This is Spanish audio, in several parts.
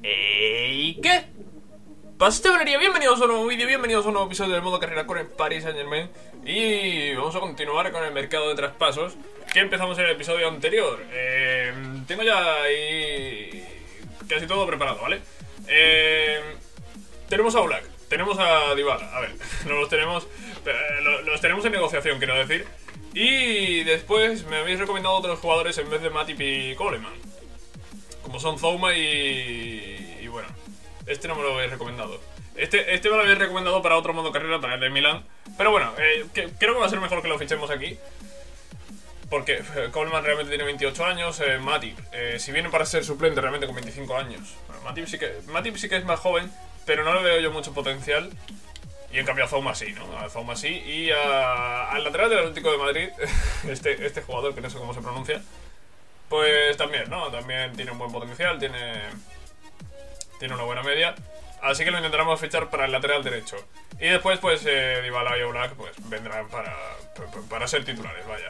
¿Y qué? Pastelería, bienvenidos a un nuevo vídeo, bienvenidos a un nuevo episodio del modo carrera con el Paris Saint-Germain. Y vamos a continuar con el mercado de traspasos que empezamos en el episodio anterior. Tengo ya ahí casi todo preparado, ¿vale? Tenemos a Oblak, tenemos a Dybala. A ver, no los tenemos en negociación, quiero decir. Y después me habéis recomendado otros jugadores en vez de Matip y Coleman, como son Zouma y bueno, este no me lo habéis recomendado. Este me lo habéis recomendado para otro modo carrera, para el de Milán. Pero bueno, creo que va a ser mejor que lo fichemos aquí, porque Coleman realmente tiene 28 años, Matip, si viene para ser suplente realmente con 25 años. Bueno, Matip sí que es más joven, pero no le veo yo mucho potencial. Y en cambio a Zouma sí, ¿no? A Zouma sí. Y al lateral del Atlético de Madrid, este jugador, que no sé cómo se pronuncia, pues también, ¿no? También tiene un buen potencial, tiene una buena media. Así que lo intentaremos fichar para el lateral derecho. Y después, pues, Dybala y Oblak, pues, vendrán para ser titulares, vaya.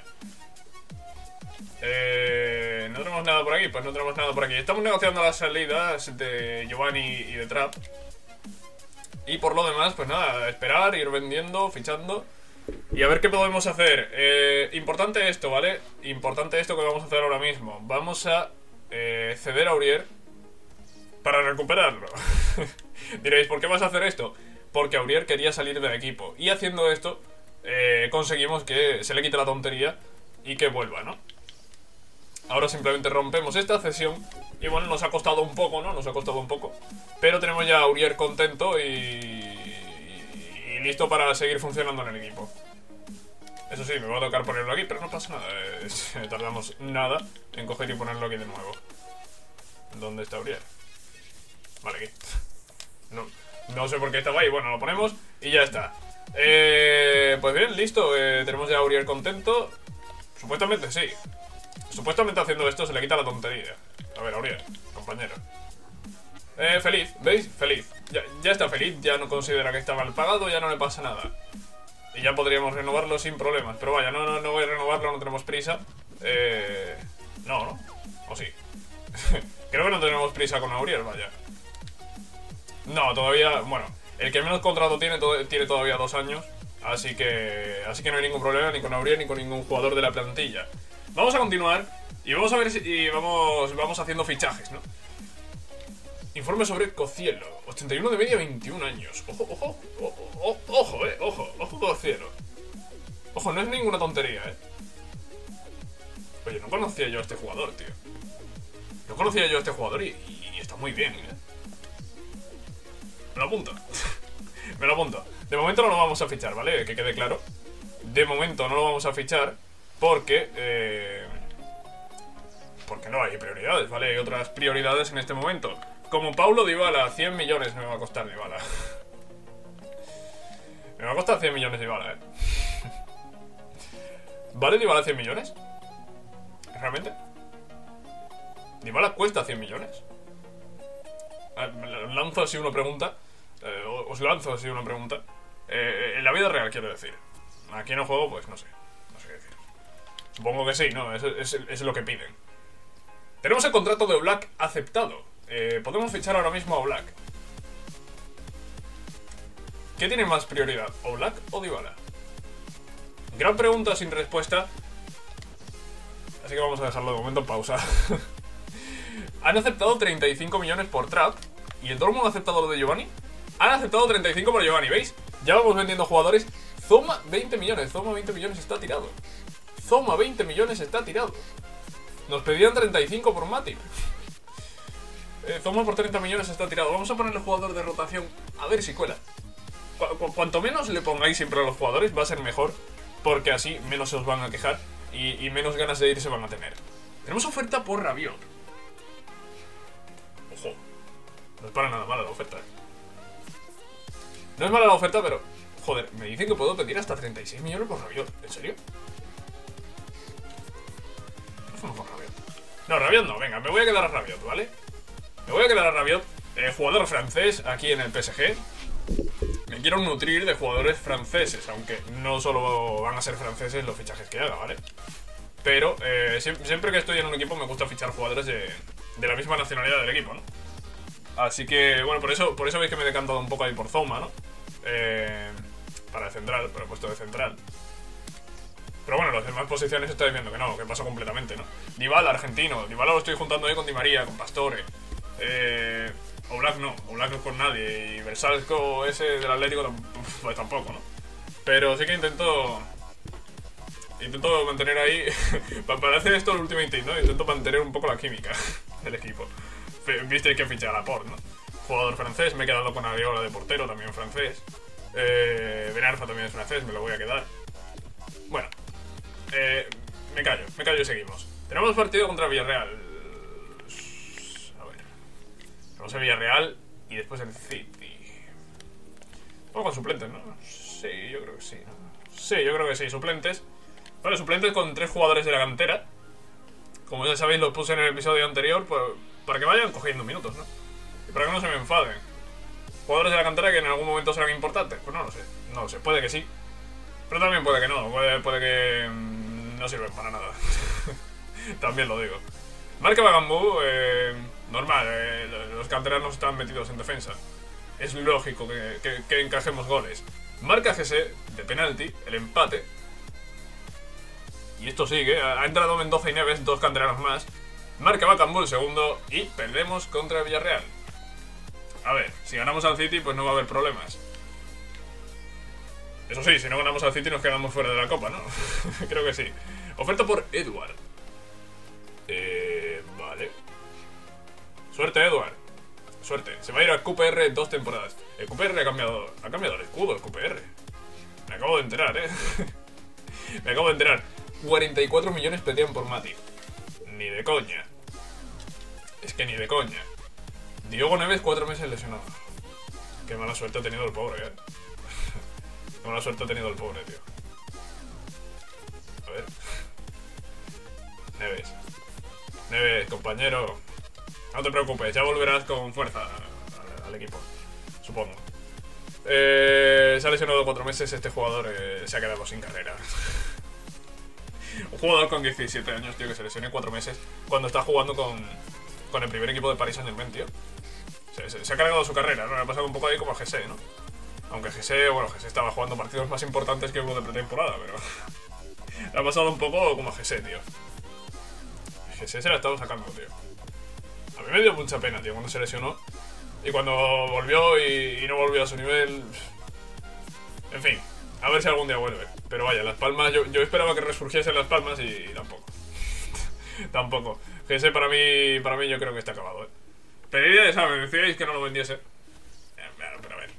No tenemos nada por aquí, pues no tenemos nada por aquí. Estamos negociando las salidas de Giovanni y de Trapp. Y por lo demás, pues nada, esperar, ir vendiendo, fichando y a ver qué podemos hacer. Importante esto, ¿vale? Importante esto que vamos a hacer ahora mismo. Vamos a ceder a Aurier para recuperarlo. Diréis, ¿por qué vas a hacer esto? Porque Aurier quería salir del equipo. Y haciendo esto, conseguimos que se le quite la tontería y que vuelva, ¿no? Ahora simplemente rompemos esta cesión. Y bueno, nos ha costado un poco, ¿no? Nos ha costado un poco. Pero tenemos ya a Aurier contento y listo para seguir funcionando en el equipo. Eso sí, me va a tocar ponerlo aquí, pero no pasa nada. Tardamos nada en coger y ponerlo aquí de nuevo. ¿Dónde está Aurier? Vale, aquí. No sé por qué estaba ahí. Bueno, lo ponemos y ya está. Pues bien, listo. Tenemos ya a Aurier contento. Supuestamente sí. Supuestamente haciendo esto se le quita la tontería. A ver, Aurier, compañero. Feliz, ¿veis? Feliz. Ya está feliz, ya no considera que está mal pagado, ya no le pasa nada. Y ya podríamos renovarlo sin problemas. Pero vaya, no voy a renovarlo, no tenemos prisa. No. ¿O sí? Creo que no tenemos prisa con Aurier, vaya. No, todavía, bueno, el que menos contrato tiene todavía 2 años. Así que no hay ningún problema ni con Aurier ni con ningún jugador de la plantilla. Vamos a continuar y vamos a ver si vamos haciendo fichajes, ¿no? Informe sobre Cocielo. 81 de media, 21 años. Ojo Cocielo. Ojo, no es ninguna tontería, Oye, no conocía yo a este jugador, tío. No conocía yo a este jugador y está muy bien, Me lo apunto. Me lo apunto. De momento no lo vamos a fichar, ¿vale? Que quede claro. De momento no lo vamos a fichar porque no hay prioridades, ¿vale? Hay otras prioridades en este momento. Como Paulo Dybala, 100 millones me va a costar Dybala. Me va a costar 100 millones Dybala, ¿Vale Dybala 100 millones? ¿Realmente? ¿Dybala cuesta 100 millones? Lanzo así una pregunta. Os lanzo así una pregunta. En la vida real, quiero decir. Aquí en el juego, pues no sé. No sé qué decir. Supongo que sí, ¿no? Es lo que piden. Tenemos el contrato de Oblak aceptado. Podemos fichar ahora mismo a Oblak. ¿Qué tiene más prioridad? ¿Oblak o Dybala? Gran pregunta sin respuesta. Así que vamos a dejarlo de momento en pausa. Han aceptado 35 millones por Trapp. ¿Y el Dortmund ha aceptado lo de Giovanni? Han aceptado 35 por Giovanni, ¿veis? Ya vamos vendiendo jugadores. Zouma 20 millones. Zouma 20 millones está tirado. Zouma 20 millones está tirado. Nos pedían 35 por Matip. Zouma por 30 millones está tirado. Vamos a ponerle jugador de rotación a ver si cuela. Cuanto menos le pongáis siempre a los jugadores va a ser mejor, porque así menos se os van a quejar y menos ganas de ir se van a tener. Tenemos oferta por Rabiot. Ojo, no es para nada mala la oferta, No es mala la oferta, pero joder, me dicen que puedo pedir hasta 36 millones por Rabiot. ¿En serio? No fuimos por Rabiot. No, Rabiot no, venga, me voy a quedar a Rabiot, ¿vale? Me voy a quedar a Rabiot, jugador francés aquí en el PSG. Me quiero nutrir de jugadores franceses, aunque no solo van a ser franceses los fichajes que haga, ¿vale? Pero siempre que estoy en un equipo me gusta fichar jugadores de la misma nacionalidad del equipo, ¿no? Así que, bueno, por eso veis que me he decantado un poco ahí por Zouma, ¿no? Para el central, para el puesto de central. Pero bueno, las demás posiciones estáis viendo que no, que pasó completamente, ¿no? Dybala, argentino. Dybala lo estoy juntando ahí con Di María, con Pastore. Oblak no con nadie. Y Bersalco ese del Atlético pues tampoco, ¿no? Pero sí que intento mantener ahí para hacer esto el Ultimate Team, ¿no? Intento mantener un poco la química del equipo. Viste que fiché a Laporte, ¿no? Jugador francés, me he quedado con Areola de portero, también francés. Ben Arfa también es francés, me lo voy a quedar. Bueno, me callo y seguimos. Tenemos partido contra Villarreal. A ver. Tenemos el Villarreal y después el City. Vamos con suplentes, ¿no? Sí, yo creo que sí, ¿no? Sí, yo creo que sí, suplentes. Vale, suplentes con 3 jugadores de la cantera. Como ya sabéis, los puse en el episodio anterior, pues, para que vayan cogiendo minutos, ¿no? Y para que no se me enfaden. Jugadores de la cantera que en algún momento serán importantes. Pues no lo sé, puede que sí. Pero también puede que no, puede que no sirven para nada. También lo digo. Marca Bagambú, normal, los canteranos están metidos en defensa. Es lógico que encajemos goles. Marca GC de penalti, el empate. Y esto sigue, ha entrado Mendoza y Neves, 2 canteranos más. Marca Bakambu el segundo y perdemos contra Villarreal. A ver, si ganamos al City pues no va a haber problemas. Eso sí, si no ganamos al City nos quedamos fuera de la Copa, ¿no? Creo que sí. Oferta por Edward. Vale. Suerte, Edward. Suerte. Se va a ir al QPR 2 temporadas. El QPR ha cambiado el escudo, el QPR. Me acabo de enterar, Me acabo de enterar. 44 millones pedían por Mati. Ni de coña. Es que ni de coña. Diogo Neves 4 meses lesionado. Qué mala suerte ha tenido el pobre, Qué mala suerte ha tenido el pobre, tío. A ver. Neves, compañero. No te preocupes, ya volverás con fuerza al equipo. Supongo. Se ha lesionado 4 meses. Este jugador se ha quedado sin carrera. Un jugador con 17 años, tío, que se lesione 4 meses cuando está jugando con el primer equipo de Paris Saint-Germain, tío. Se ha cargado su carrera, ¿no? Le ha pasado un poco ahí como a GC, ¿no? Aunque GC estaba jugando partidos más importantes que uno de pretemporada, pero... le ha pasado un poco como a GC, tío. GC se la ha estado sacando, tío. A mí me dio mucha pena, tío, cuando se lesionó. Y cuando volvió y no volvió a su nivel... En fin, a ver si algún día vuelve. Pero vaya, Las Palmas, yo esperaba que resurgiese Las Palmas y tampoco. Tampoco. GC para mí yo creo que está acabado, Pediría de saber, me decíais que no lo vendiese. Pero a ver.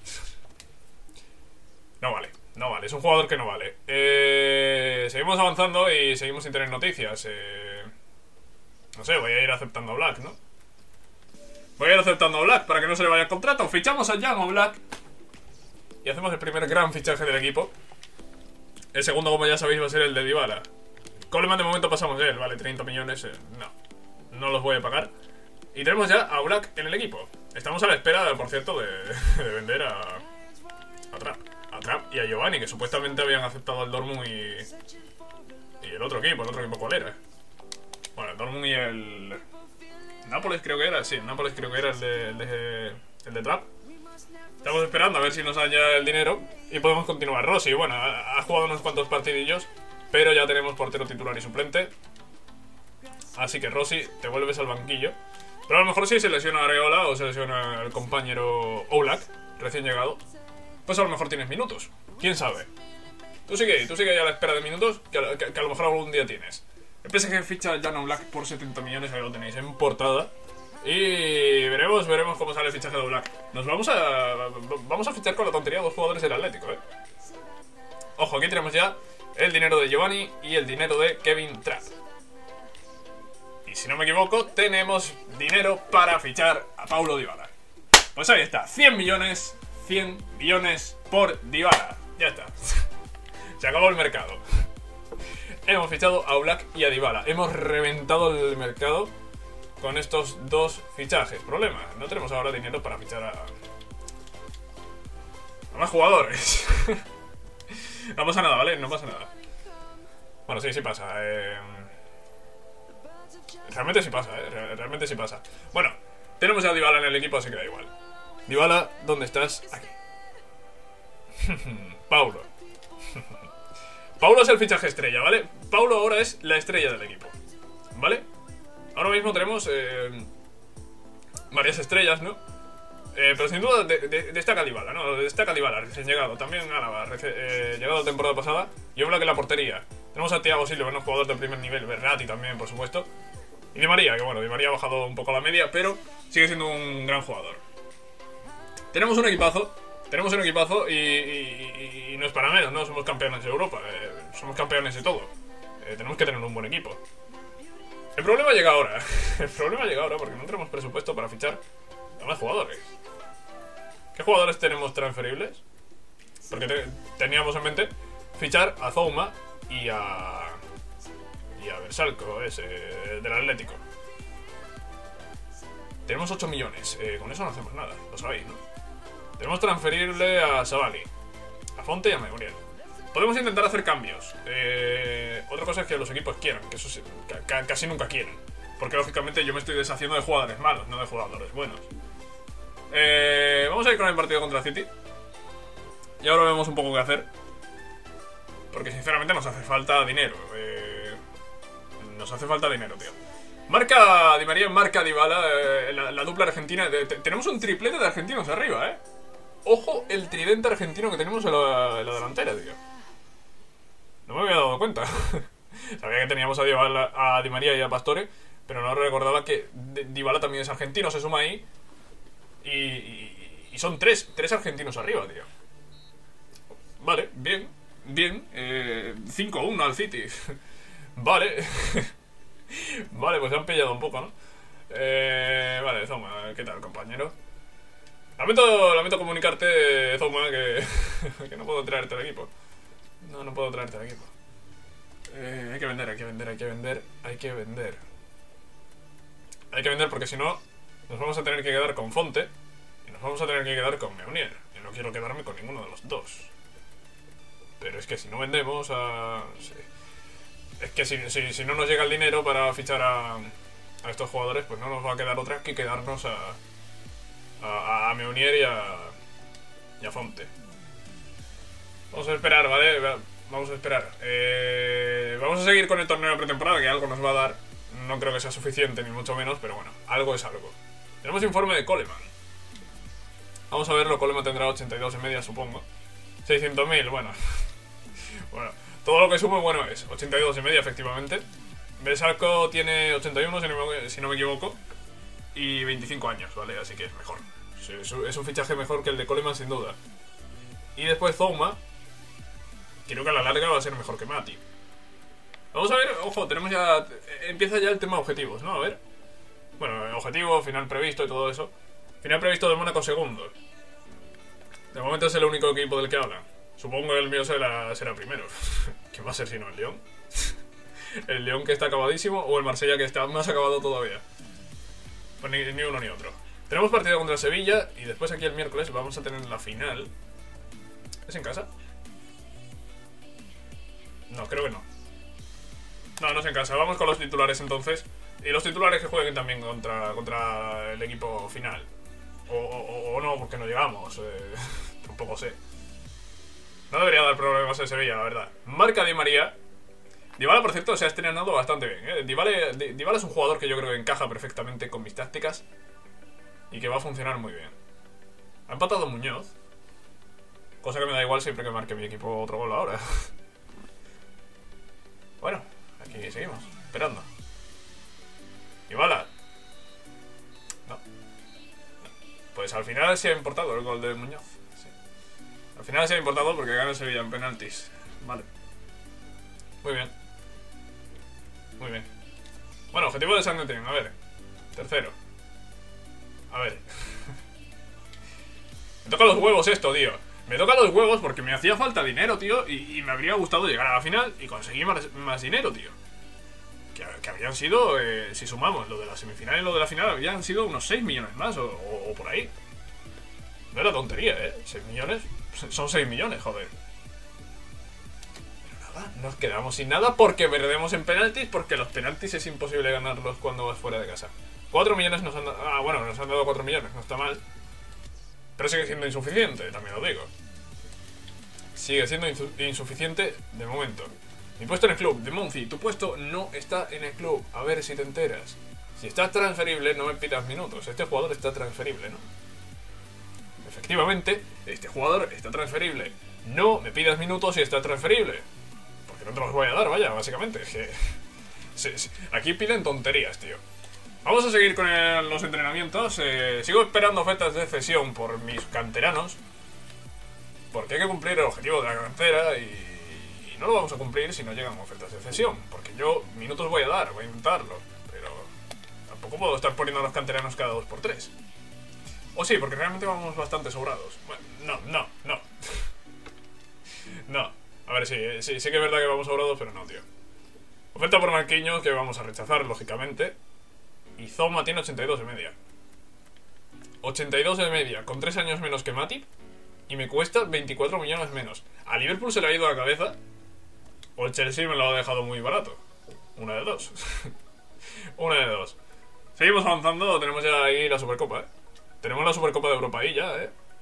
No vale, es un jugador que no vale. Seguimos avanzando y seguimos sin tener noticias. No sé, voy a ir aceptando a Black, ¿no? Voy a ir aceptando a Black para que no se le vaya el contrato. Fichamos a Jan Black y hacemos el primer gran fichaje del equipo. El segundo, como ya sabéis, va a ser el de Dybala. Coleman de momento pasamos de él, vale, 30 millones. No los voy a pagar. Y tenemos ya a Black en el equipo. Estamos a la espera, por cierto, de vender a Trapp y a Giovanni, que supuestamente habían aceptado al Dortmund y el otro equipo ¿cuál era? Bueno, el Dortmund y el Nápoles creo que era, sí, el Nápoles creo que era el de Trapp. Estamos esperando a ver si nos dan ya el dinero y podemos continuar. Rossi, bueno, ha jugado unos cuantos partidillos, pero ya tenemos portero titular y suplente. Así que Rossi, te vuelves al banquillo. Pero a lo mejor si se lesiona Areola o se lesiona el compañero Oblak, recién llegado, pues a lo mejor tienes minutos. ¿Quién sabe? Tú sigue ahí a la espera de minutos que a lo mejor algún día tienes. El PSG ficha a Jan Oblak por 70 millones, ahí lo tenéis en portada. Y veremos cómo sale el fichaje de Oblak. Vamos a fichar con la tontería 2 jugadores del Atlético, Ojo, aquí tenemos ya el dinero de Giovanni y el dinero de Kevin Trapp. Y si no me equivoco, tenemos dinero para fichar a Paulo Dybala. Pues ahí está, 100 millones por Dybala. Ya está. Se acabó el mercado. Hemos fichado a Oblak y a Dybala. Hemos reventado el mercado con estos 2 fichajes. Problema, no tenemos ahora dinero para fichar a más jugadores. No pasa nada, ¿vale? No pasa nada. Bueno, sí Realmente sí pasa, Realmente sí pasa. Bueno, Tenemos a Dybala en el equipo, así que da igual. Dybala, ¿dónde estás? Aquí. Paulo. Paulo es el fichaje estrella, ¿vale? Paulo ahora es la estrella del equipo, ¿vale? Ahora mismo tenemos varias estrellas, ¿no? Pero sin duda destaca Dybala, ¿no? Destaca Dybala, recién llegado. También Álava, llegado la temporada pasada. Y Oblak en la portería. Tenemos a Thiago Silva, un jugador de primer nivel. Berratti también, por supuesto. Y Di María, que bueno, Di María ha bajado un poco la media, pero sigue siendo un gran jugador. Tenemos un equipazo. Y no es para menos, ¿no? Somos campeones de Europa. Somos campeones de todo. Tenemos que tener un buen equipo. El problema llega ahora. El problema llega ahora porque no tenemos presupuesto para fichar a más jugadores. ¿Qué jugadores tenemos transferibles? Porque teníamos en mente fichar a Zouma y a Bersalco, ese del Atlético. Tenemos 8 millones. Con eso no hacemos nada, lo sabéis, ¿no? Tenemos transferible a Savali, a Fonte y a Meunier. Podemos intentar hacer cambios. Otra cosa es que los equipos quieran, que eso sí, casi nunca quieren. Porque lógicamente yo me estoy deshaciendo de jugadores malos, no de jugadores buenos. Vamos a ir con el partido contra City. Y ahora vemos un poco qué hacer. Porque sinceramente nos hace falta dinero. Nos hace falta dinero, tío. Marca Di María, marca Dybala, la dupla argentina. Tenemos un triplete de argentinos arriba, Ojo el tridente argentino que tenemos en la delantera, tío. No me había dado cuenta. Sabía que teníamos a Di María y a Pastore, pero no recordaba que Dybala también es argentino, se suma ahí. Y son tres argentinos arriba, tío. Vale, bien. 5-1 al City. Vale. Vale, pues se han pillado un poco, ¿no? Vale, Zouma, ¿qué tal, compañero? Lamento comunicarte, Zouma, que no puedo traerte al equipo. No puedo traerte al equipo. Hay que vender. Hay que vender porque si no nos vamos a tener que quedar con Fonte y nos vamos a tener que quedar con Meunier. Y no quiero quedarme con ninguno de los dos. Pero es que si no vendemos sí. Es que si no nos llega el dinero para fichar a estos jugadores, pues no nos va a quedar otra que quedarnos a Meunier y a Fonte. Vamos a esperar, ¿vale? Vamos a esperar. Vamos a seguir con el torneo de pretemporada, que algo nos va a dar. No creo que sea suficiente, ni mucho menos, pero bueno, algo es algo. Tenemos informe de Coleman. Vamos a verlo, Coleman tendrá 82 y media, supongo. 600.000, bueno. Bueno, todo lo que sume, bueno es. 82 y media, efectivamente. Bersalco tiene 81, si no me equivoco. Y 25 años, ¿vale? Así que es mejor. Es un fichaje mejor que el de Coleman, sin duda. Y después Zouma. Creo que a la larga va a ser mejor que Mati. Vamos a ver, ojo, tenemos ya... Empieza ya el tema objetivos, ¿no? A ver. Bueno, objetivo, final previsto y todo eso. Final previsto de Mónaco segundo. De momento es el único equipo del que hablan. Supongo que el mío será primero. ¿Qué va a ser si no el Lyon? El Lyon que está acabadísimo o el Marsella que está más acabado todavía. Pues ni uno ni otro. Tenemos partido contra Sevilla y después aquí el miércoles vamos a tener la final. ¿Es en casa? No, creo que no. No es en casa. Vamos con los titulares entonces. Y los titulares que jueguen también contra el equipo final. O no, porque no llegamos. Tampoco sé. No debería dar problemas en Sevilla, la verdad. Marca Di María. Dybala, por cierto, se ha estrenado bastante bien. Dybala es un jugador que yo creo que encaja perfectamente con mis tácticas y que va a funcionar muy bien. Ha empatado Muñoz. Cosa que me da igual siempre que marque mi equipo otro gol ahora. Bueno, aquí seguimos, esperando. Dybala. No. Pues al final se ha importado el gol de Muñoz. Sí. Al final se ha importado porque gana Sevilla en penaltis. Vale. Muy bien. Muy bien. Bueno, objetivo de San Etienne, a ver. Tercero. A ver. Me toca los huevos esto, tío. Me toca los huevos porque me hacía falta dinero, tío. Y me habría gustado llegar a la final y conseguir más dinero, tío. Que habrían sido, si sumamos lo de la semifinal y lo de la final, habrían sido unos 6 millones más o por ahí. No era tontería, 6 millones. Son 6 millones, joder. Nos quedamos sin nada porque perdemos en penaltis, porque los penaltis es imposible ganarlos cuando vas fuera de casa. 4 millones nos han dado... Ah, bueno, nos han dado 4 millones, no está mal. Pero sigue siendo insuficiente, también lo digo. Sigue siendo insuficiente de momento. Mi puesto en el club, de Monzi, tu puesto no está en el club. A ver si te enteras. Si estás transferible, no me pidas minutos. Este jugador está transferible, ¿no? Efectivamente, este jugador está transferible. No me pidas minutos si está transferible. Porque no te los voy a dar, vaya, básicamente. Es que... aquí piden tonterías, tío. Vamos a seguir con los entrenamientos. Sigo esperando ofertas de cesión por mis canteranos. Porque hay que cumplir el objetivo de la cantera y no lo vamos a cumplir si no llegan ofertas de cesión. Porque yo minutos voy a dar, voy a intentarlo. Pero tampoco puedo estar poniendo a los canteranos cada 2x3. O sí, porque realmente vamos bastante sobrados. Bueno, no. No. A ver, sí que es verdad que vamos sobrados, pero no, tío. Oferta por Marquinhos que vamos a rechazar, lógicamente. Y Zouma tiene 82 de media. 82 de media, con 3 años menos que Matip. Y me cuesta 24 millones menos. A Liverpool se le ha ido la cabeza. O el Chelsea me lo ha dejado muy barato. Una de dos. Una de dos. Seguimos avanzando, tenemos ya ahí la Supercopa, Tenemos la Supercopa de Europa ahí ya,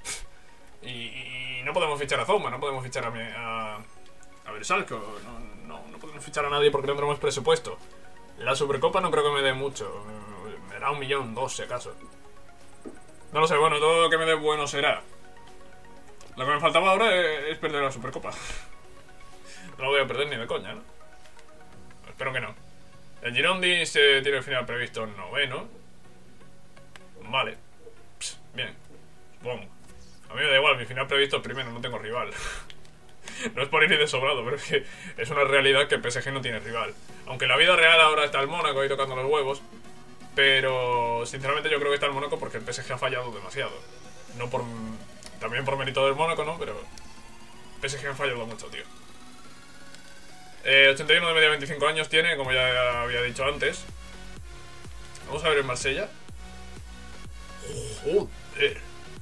Y no podemos fichar a Zouma, no podemos fichar a Bersalco. No podemos fichar a nadie porque no tenemos presupuesto. La Supercopa no creo que me dé mucho. Me dará 1 millón, 2 si acaso. No lo sé, bueno, todo lo que me dé bueno será. Lo que me faltaba ahora es perder la Supercopa. No lo voy a perder ni de coña, ¿no? Espero que no. El Girondins tiene el final previsto en 9º. Vale. Bien. Supongo. A mí me da igual, mi final previsto es primero, no tengo rival. No es por ir de sobrado, pero es que es una realidad que el PSG no tiene rival. Aunque en la vida real ahora está el Mónaco ahí tocando los huevos. Pero sinceramente yo creo que está el Mónaco porque el PSG ha fallado demasiado. No por... También por mérito del Mónaco, ¿no? Pero el PSG ha fallado mucho, tío. 81 de media, 25 años tiene, como ya había dicho antes. Vamos a ver el Marsella. Joder.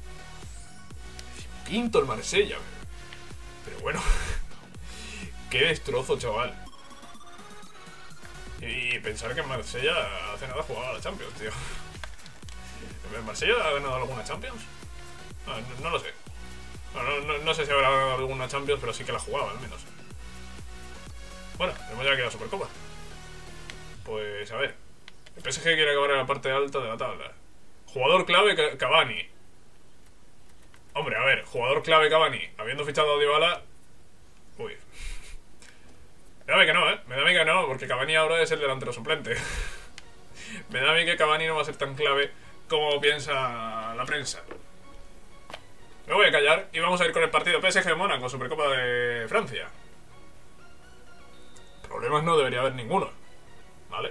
Pinto el Marsella. Pero bueno. Qué destrozo, chaval. Y pensar que en Marsella hace nada jugaba a la Champions, tío. ¿El Marsella ha ganado alguna Champions? No lo sé. No sé si habrá ganado alguna Champions, pero sí que la jugaba, al menos. Bueno, tenemos ya aquí la Supercopa. Pues a ver. El PSG quiere acabar en la parte alta de la tabla. Jugador clave Cavani. Hombre, a ver, jugador clave Cavani. Habiendo fichado a Dybala. Uy. Me da a mí que no, Me da a mí que no, porque Cavani ahora es el delantero suplente. Me da a mí que Cavani no va a ser tan clave como piensa la prensa. Me voy a callar y vamos a ir con el partido PSG Mónaco, Supercopa de Francia. Problemas no debería haber ninguno, ¿vale?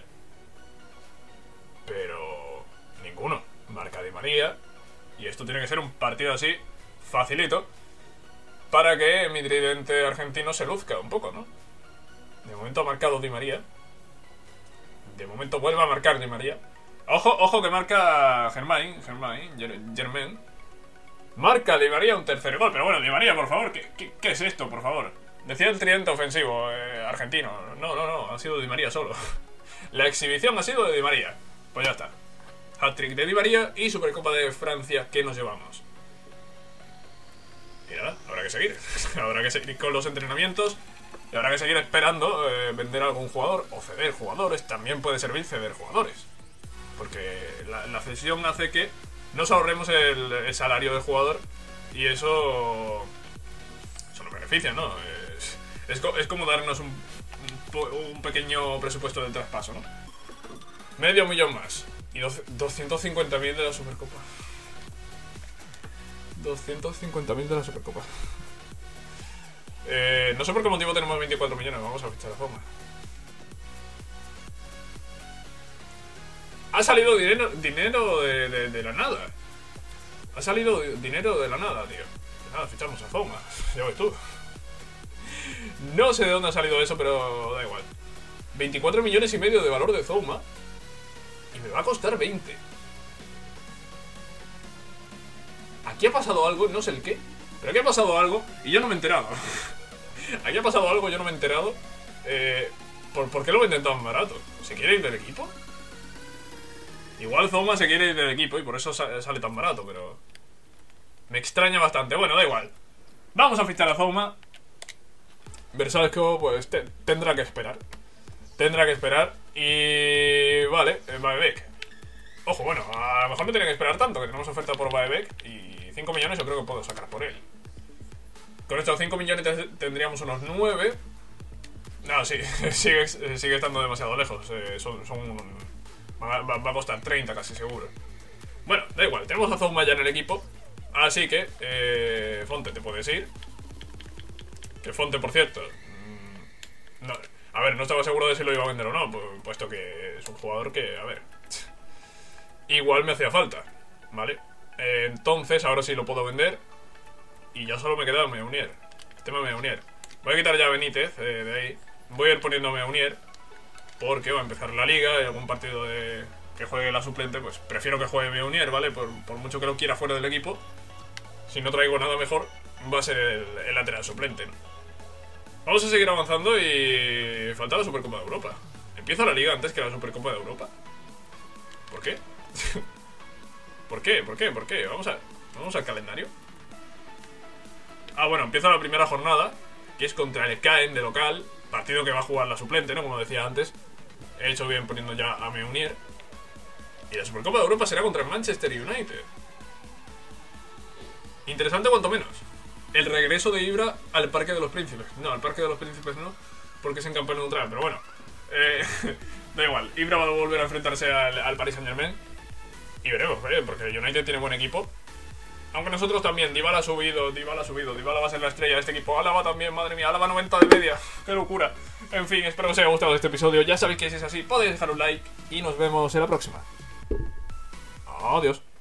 Pero... ninguno. Marca Di María. Y esto tiene que ser un partido así, facilito, para que mi tridente argentino se luzca un poco, ¿no? De momento ha marcado Di María. De momento vuelve a marcar Di María. Ojo que marca Germain. Marca Di María un tercer gol. Pero bueno, Di María, por favor, ¿qué es esto, por favor? Decía el tridente ofensivo argentino. No, ha sido Di María solo. La exhibición ha sido de Di María. Pues ya está. Hat-trick de Di María y Supercopa de Francia que nos llevamos. Y nada, habrá que seguir. Habrá que seguir con los entrenamientos. Y habrá que seguir esperando vender a algún jugador o ceder jugadores. También puede servir ceder jugadores. Porque la cesión hace que nos ahorremos el salario del jugador. Y eso nos beneficia, ¿no? Es como darnos un pequeño presupuesto del traspaso, ¿no? Medio millón más. Y 250.000 de la Supercopa. 250.000 de la Supercopa. No sé por qué motivo tenemos 24 millones. Vamos a fichar a Zouma. Ha salido dinero de la nada. Ha salido dinero de la nada, tío. Nada, fichamos a Zouma. Ya ves tú. No sé de dónde ha salido eso, pero da igual. 24 millones y medio de valor de Zouma. Y me va a costar 20. Aquí ha pasado algo, no sé el qué. Pero aquí ha pasado algo y yo no me he enterado. Aquí ha pasado algo y yo no me he enterado. ¿Por qué lo venden tan barato? ¿Se quiere ir del equipo? Igual Zouma se quiere ir del equipo y por eso sale tan barato, pero... me extraña bastante. Bueno, da igual. Vamos a fichar a Zouma. Versalco, pues tendrá que esperar. Tendrá que esperar. Y... vale, Baebek. Ojo, bueno, a lo mejor no tienen que esperar tanto, que tenemos oferta por Baebek. Y 5 millones yo creo que puedo sacar por él. Con estos 5 millones tendríamos unos 9. No, sí, sigue estando demasiado lejos. Va a costar 30 casi seguro. Bueno, da igual, tenemos a Zouma ya en el equipo. Así que, Fonte, te puedes ir. Que Fonte, por cierto, no, a ver, no estaba seguro de si lo iba a vender o no, puesto que es un jugador que, a ver, igual me hacía falta, ¿vale? Entonces, ahora sí lo puedo vender. Y ya solo me queda Meunier. Tema Meunier. Voy a quitar ya a Benítez de ahí. Voy a ir poniendo a Meunier, porque va a empezar la liga y algún partido que juegue la suplente, pues prefiero que juegue Meunier, ¿vale? Por mucho que lo quiera fuera del equipo. Si no traigo nada mejor, va a ser el lateral suplente, ¿no? Vamos a seguir avanzando y... falta la Supercopa de Europa. Empieza la liga antes que la Supercopa de Europa. ¿Por qué? ¿Por qué? ¿Por qué? ¿Por qué? Vamos al calendario. Ah, bueno, empieza la primera jornada, que es contra el Caen de local. Partido que va a jugar la suplente, ¿no? Como decía antes. He hecho bien poniendo ya a Meunier. Y la Supercopa de Europa será contra el Manchester United. Interesante cuanto menos. El regreso de Ibra al Parque de los Príncipes. No, al Parque de los Príncipes no, porque es en campo neutral, pero bueno. Da igual, Ibra va a volver a enfrentarse al Paris Saint-Germain. Y veremos, porque el United tiene buen equipo. Aunque nosotros también, Dybala ha subido, Dybala va a ser la estrella de este equipo. Álava también, madre mía, Álava 90 de media. ¡Qué locura! En fin, espero que os haya gustado este episodio. Ya sabéis que si es así, podéis dejar un like y nos vemos en la próxima. Adiós.